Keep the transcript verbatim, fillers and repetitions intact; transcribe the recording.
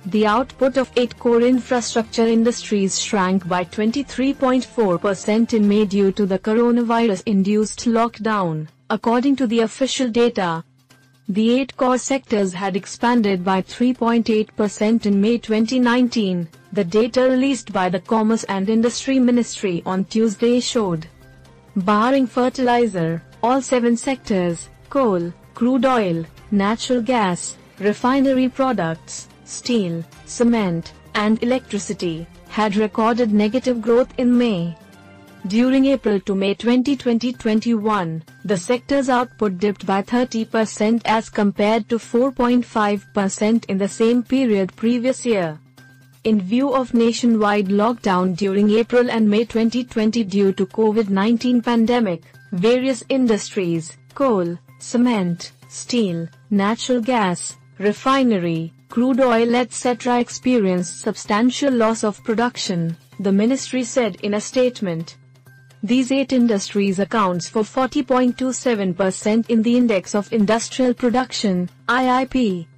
The output of eight core infrastructure industries shrank by twenty-three point four percent in May due to the coronavirus-induced lockdown, according to the official data. The eight core sectors had expanded by three point eight percent in May twenty nineteen, the data released by the Commerce and Industry Ministry on Tuesday showed. Barring fertilizer, all seven sectors, coal, crude oil, natural gas, refinery products, steel, cement, and electricity, had recorded negative growth in May. During April to May twenty twenty-one, the sector's output dipped by thirty percent as compared to four point five percent in the same period previous year. In view of nationwide lockdown during April and May twenty twenty due to COVID nineteen pandemic, various industries, coal, cement, steel, natural gas, refinery, crude oil et cetera experienced substantial loss of production, the ministry said in a statement. These eight industries accounts for forty point two seven percent in the Index of Industrial Production, I I P.